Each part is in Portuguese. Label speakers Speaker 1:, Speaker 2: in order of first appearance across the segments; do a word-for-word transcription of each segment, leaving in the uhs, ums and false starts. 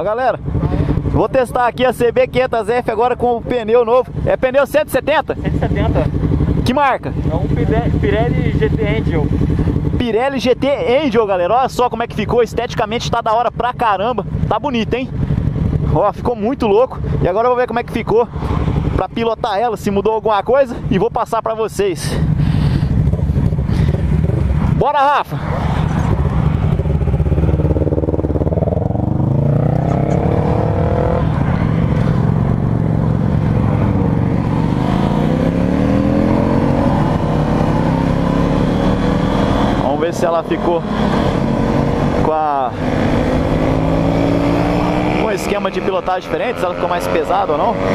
Speaker 1: galera, vou testar aqui a C B quinhentos F agora com o pneu novo. É pneu cento e setenta?
Speaker 2: cento e setenta.
Speaker 1: Que marca?
Speaker 2: É um Pirelli G T Angel.
Speaker 1: Pirelli G T Angel, galera. Olha só como é que ficou. Esteticamente tá da hora pra caramba. Tá bonito, hein? Ó, ficou muito louco. E agora eu vou ver como é que ficou pra pilotar ela, se mudou alguma coisa, e vou passar pra vocês. Bora, Rafa! Vamos ver se ela ficou com a com esquema de pilotagem diferente, se ela ficou mais pesada ou não.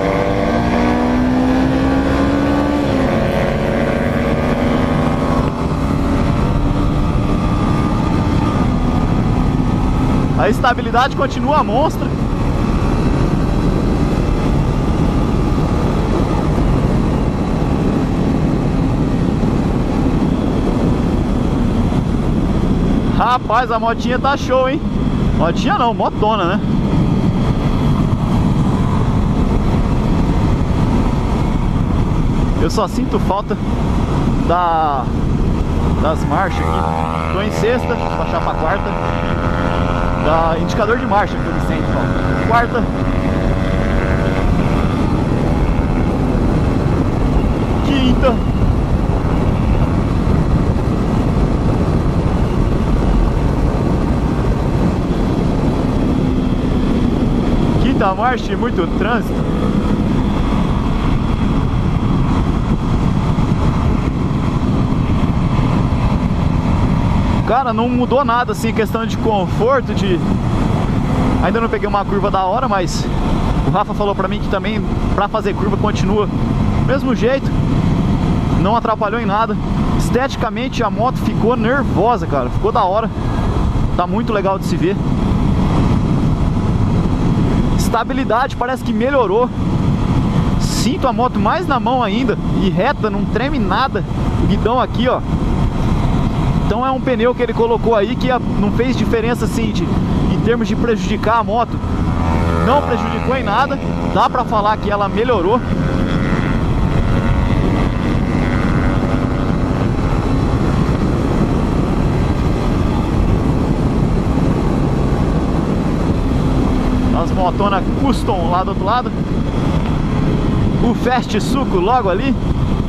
Speaker 1: A estabilidade continua monstra. Rapaz, a motinha tá show, hein? Motinha não, motona, né? Eu só sinto falta da das marchas aqui. Tô em sexta, vou baixar pra quarta. Da indicador de marcha que eu me sinto falta. Quarta. Quinta. Quinta marcha e muito trânsito. Cara, não mudou nada assim, questão de conforto, de... Ainda não peguei uma curva da hora, mas o Rafa falou pra mim que também pra fazer curva continua do mesmo jeito. Não atrapalhou em nada. Esteticamente a moto ficou nervosa, cara. Ficou da hora. Tá muito legal de se ver. Estabilidade parece que melhorou. Sinto a moto mais na mão ainda. E reta, não treme nada. O guidão aqui, ó. Então é um pneu que ele colocou aí que não fez diferença assim de, em termos de prejudicar a moto. Não prejudicou em nada. Dá pra falar que ela melhorou. As motonas custom lá do outro lado. O Fast Suco logo ali.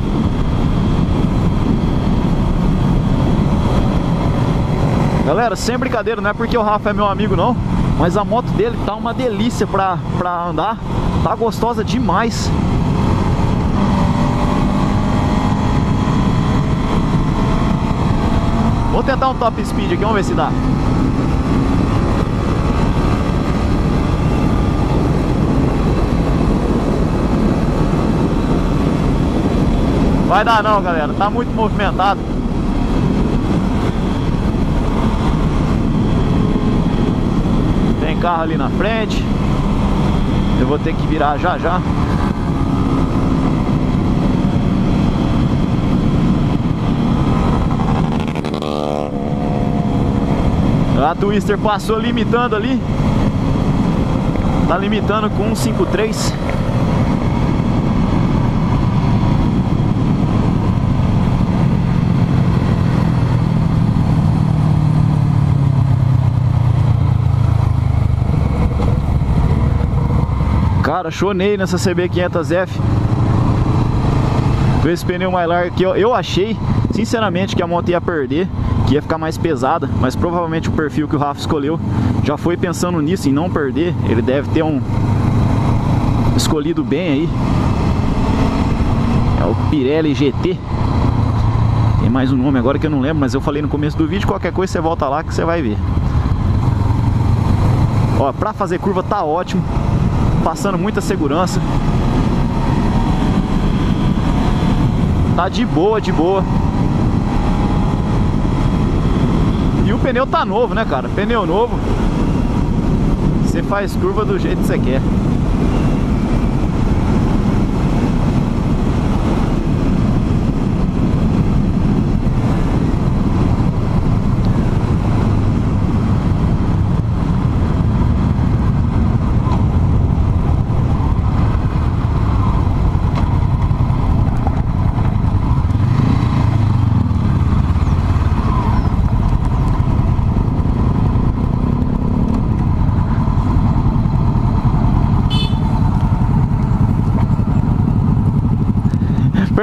Speaker 1: Galera, sem brincadeira, não é porque o Rafa é meu amigo não, mas a moto dele tá uma delícia pra, pra andar. Tá gostosa demais. Vou tentar um top speed aqui, vamos ver se dá. Vai dar não, galera, tá muito movimentado. Tem carro ali na frente. Eu vou ter que virar já já. A Twister passou limitando ali. Tá limitando com cento e cinquenta e três. Cara, chonei nessa C B quinhentos F. Com esse pneu mais largo aqui, eu achei, sinceramente, que a moto ia perder, que ia ficar mais pesada, mas provavelmente o perfil que o Rafa escolheu já foi pensando nisso, em não perder. Ele deve ter um escolhido bem aí. É o Pirelli G T. Tem mais um nome agora que eu não lembro, mas eu falei no começo do vídeo. Qualquer coisa você volta lá que você vai ver. Ó, pra fazer curva tá ótimo. Passando muita segurança. Tá de boa, de boa. E o pneu tá novo, né, cara? Pneu novo. Você faz curva do jeito que você quer.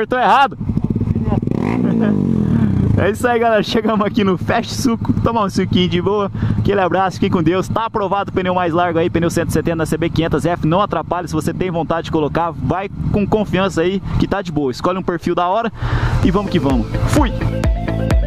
Speaker 1: apertou errado. É isso aí, galera, chegamos aqui no Fast Suco, tomar um suquinho de boa, aquele abraço, fiquem com Deus. Tá aprovado o pneu mais largo aí, pneu cento e setenta da C B quinhentos F, não atrapalha, se você tem vontade de colocar, vai com confiança aí, que tá de boa. Escolhe um perfil da hora e vamos que vamos. Fui!